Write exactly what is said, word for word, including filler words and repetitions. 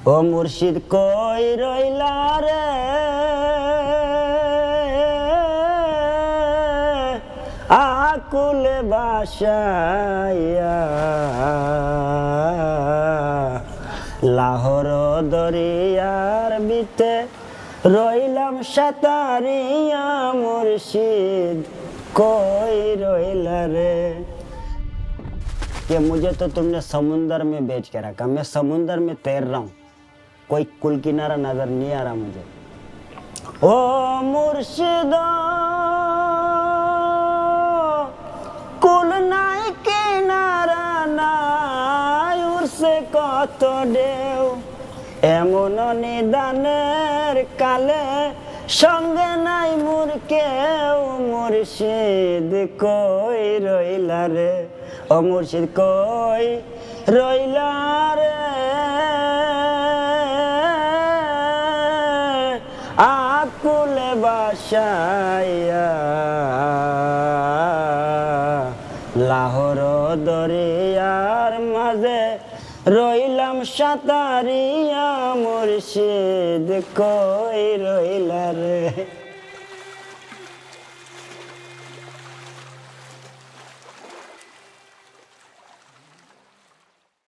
ও মুর্শিদ কই রইলা রে আকুলে বাসাইয়া লাহোর দরিয়ার বিতে রইলাম সাতারিয়া मुर्शिद कोई रोइला रे। कि मुझे तो तुमने समुंदर में बेच के रखा, मैं समुंदर में तैर रहा हूँ, कोई कुल किनारा नजर नहीं आ रहा मुझे। ओ मुर्शिदा कुल नाई किनारा नाई उर्से कत देव एमन निदानेर काले संगे नाई मोर केउ मुर्शिद कोई रोइला रे। ओ मुर्शिद कोई रोइला रे आकुले बासाया लाहोर दरियार माझे রইলাম সাতারিয়া मुर्शिद कोई रोइला रे।